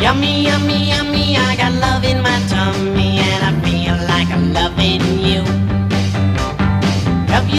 Yummy, yummy, yummy, I got love in my tummy.